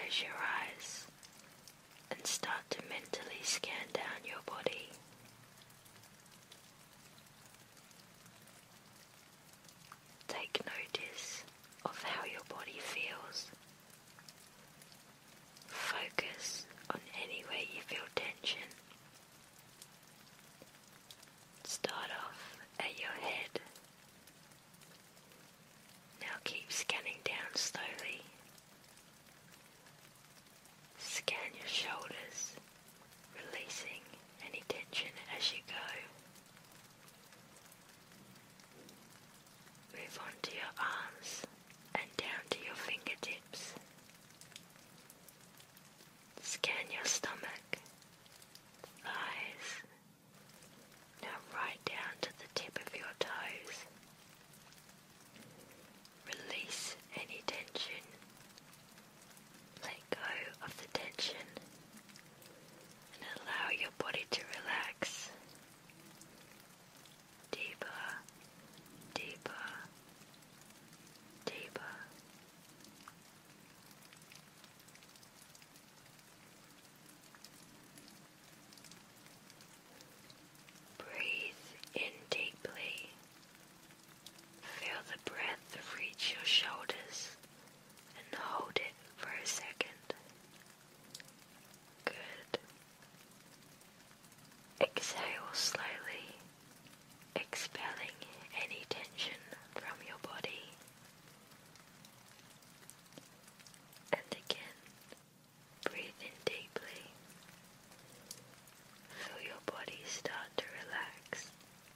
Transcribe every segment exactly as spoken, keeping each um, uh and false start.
close your eyes and start to mentally scan down your body. Take notice of how your body feels. Focus on anywhere you feel tension. Start off at your head. Now keep scanning down slowly. Scan your shoulders, releasing any tension as you go. Move on to your arms and down to your fingertips. Scan your stomach, thighs, now right down to the tip of your toes. Release any tension. Let go of the tension and allow your body to relax. Deeper, deeper, deeper. Breathe in deeply. Feel the breath reach your shoulders and hold it for a second. Good. Exhale slowly, expelling any tension from your body. And again, breathe in deeply. Feel your body start to relax.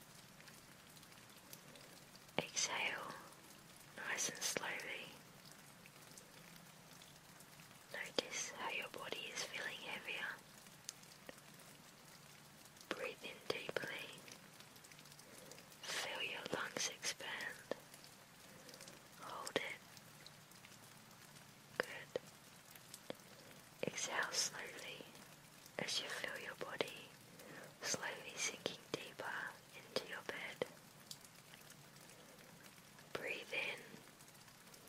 Exhale nice and slowly. Notice how your body is feeling heavier. Breathe in deeply. Feel your lungs expand. Hold it. Good. Exhale slowly as you feel your body slowly sinking deeper into your bed. Breathe in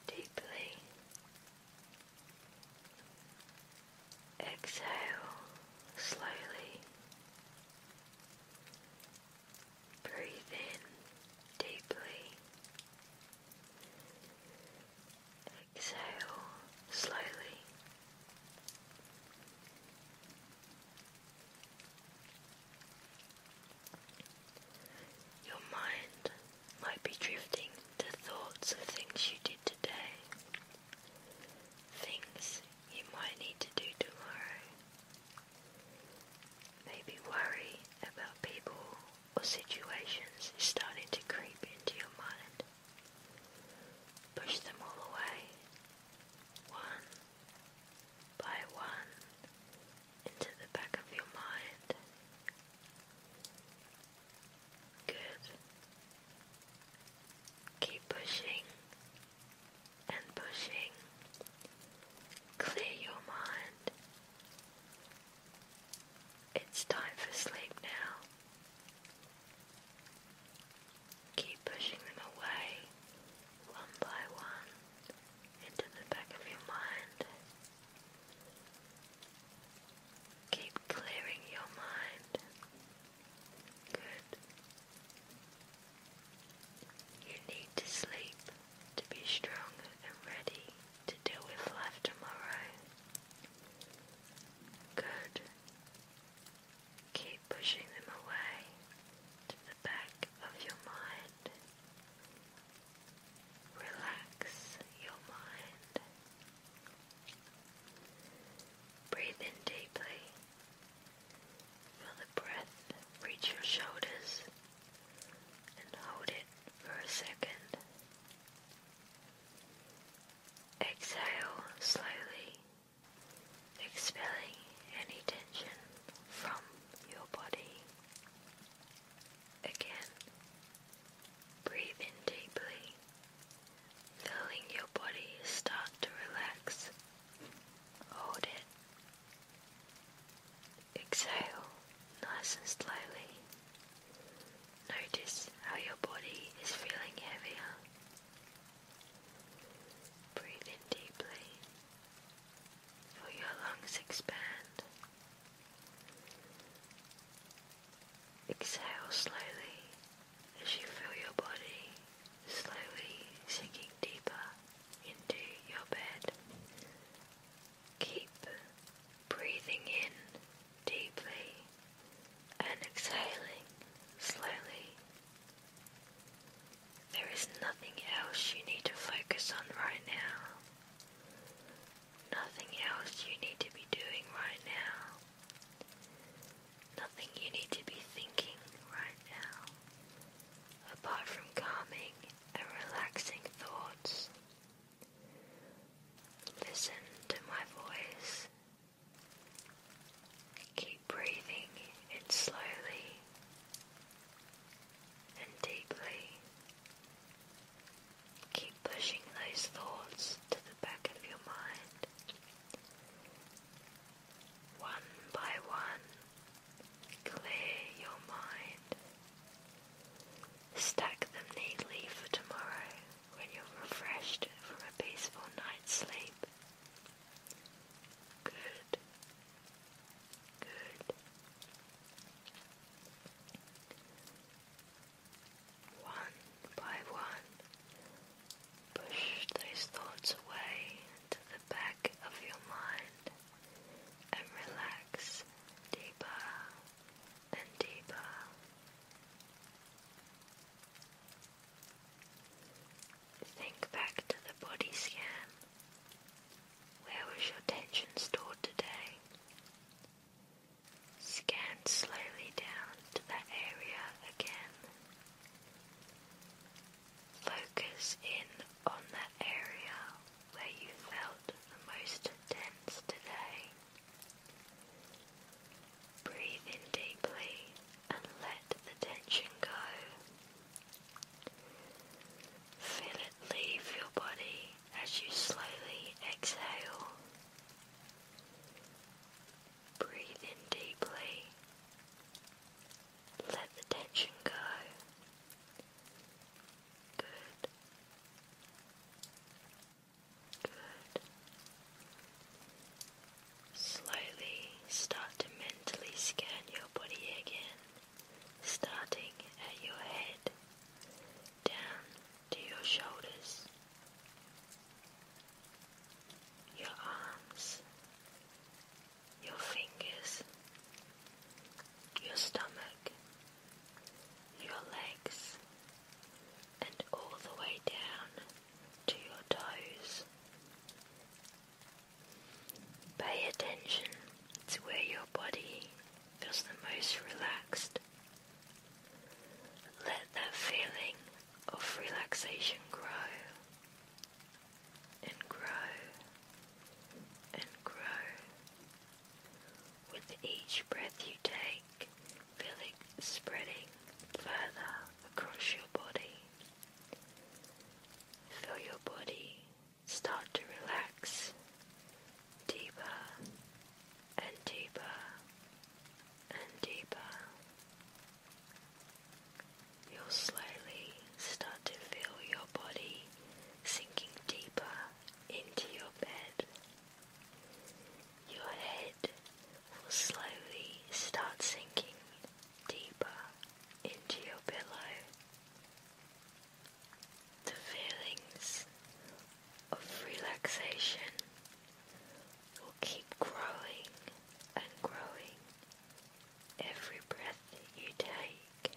of relaxation will keep growing and growing every breath that you take.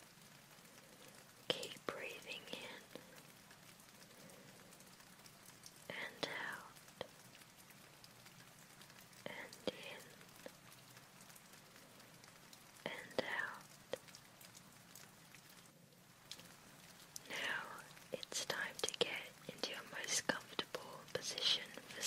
Keep breathing in and out, and in and out. Now it's time to get into your most comfortable position for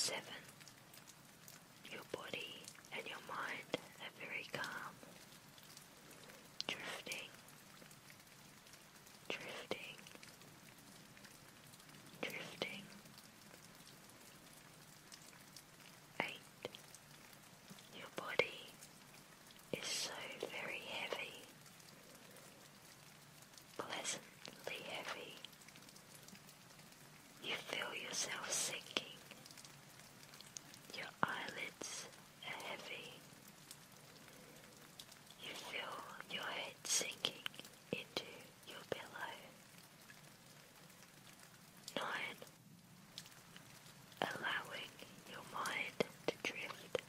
Seven. Your body and your mind are very calm, drifting, drifting, drifting. Eight. Your body is so very heavy, pleasantly heavy. You feel yourself sinking. Your eyelids are heavy. You feel your head sinking into your pillow. Nine. Allowing your mind to drift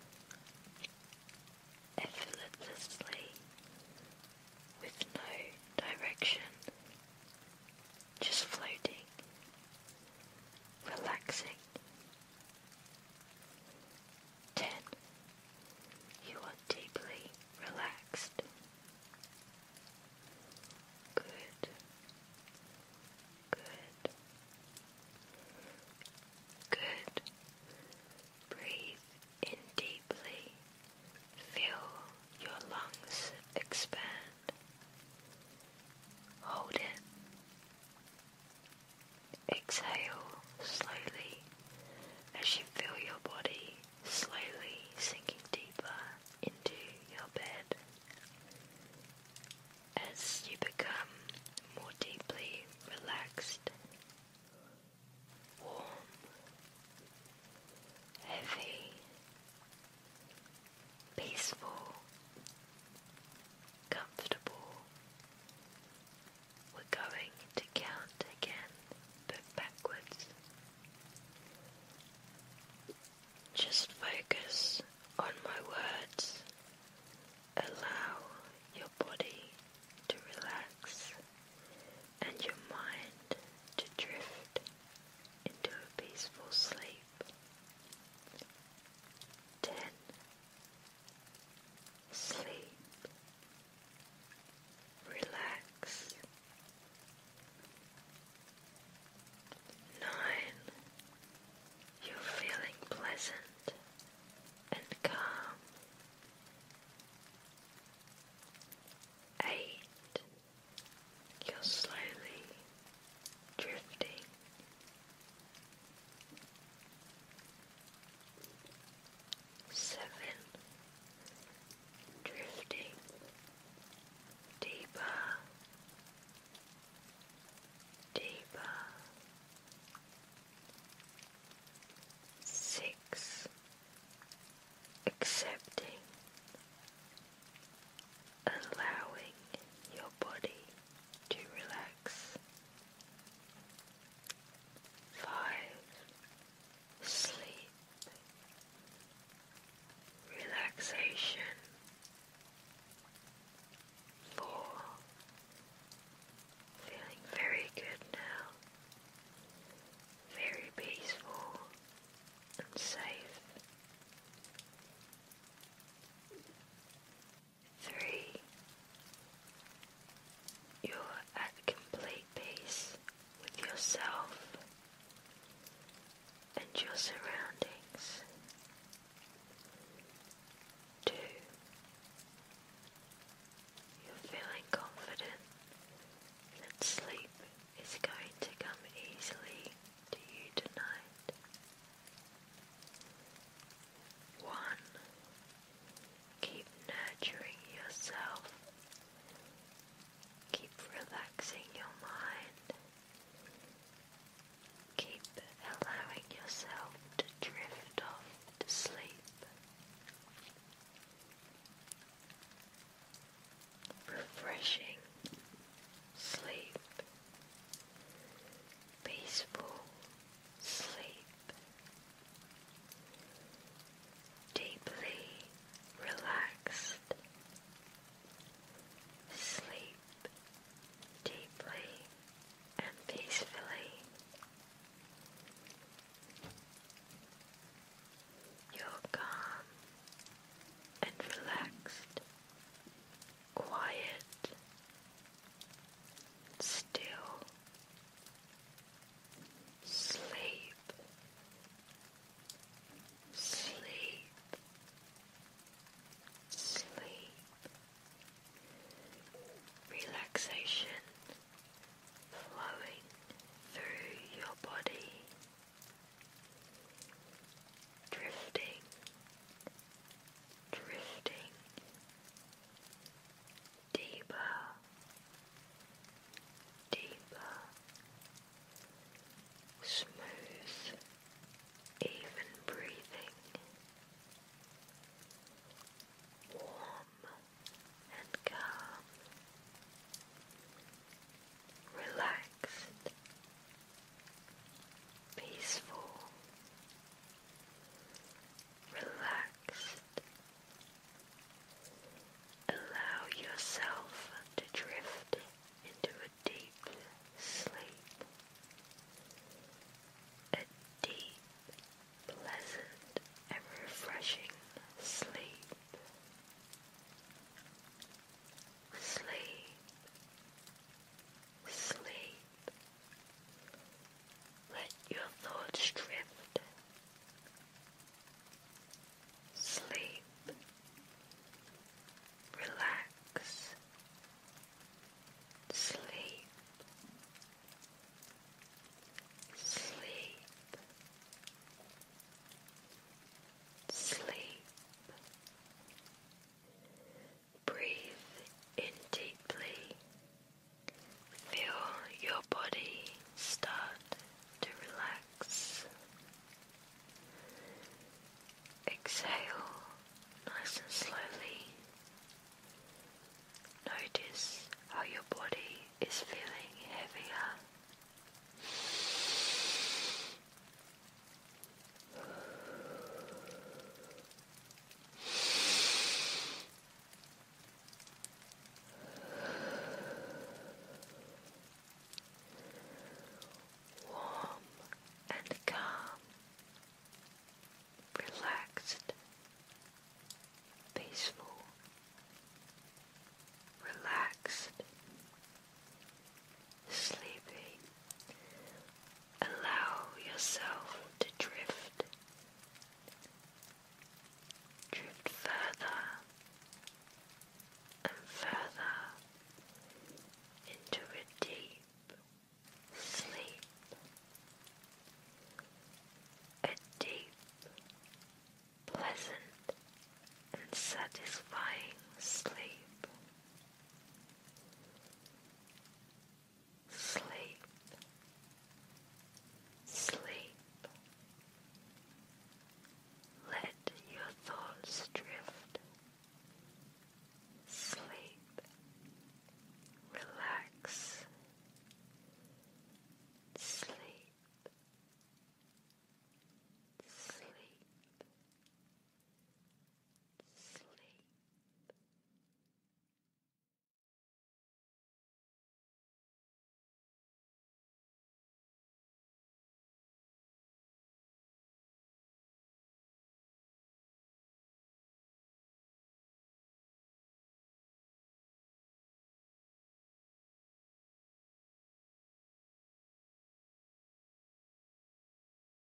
effortlessly with no direction, just floating, relaxing. Ten. You are deeply relaxed. Good. Good. Good. Breathe in deeply. Feel your lungs expand. Hold it. Exhale slowly as you feel your body slowly sinking deeper into your bed. As you become more deeply relaxed, warm, heavy, peaceful, comfortable. We're going to count again, but backwards. Just focus on my words. Allow your body to relax and your mind to drift into a peaceful sleep. Ten. Sleep. Relax. Nine. You're feeling pleasant and calm. Eight. You're slowly drifting. Seven. Drifting deeper, deeper. Six. Accepting, allowing your body to relax. Five. Sleep, relaxation. Four. Feeling very good now, very peaceful and safe. Three. You're at complete peace with yourself and your surroundings.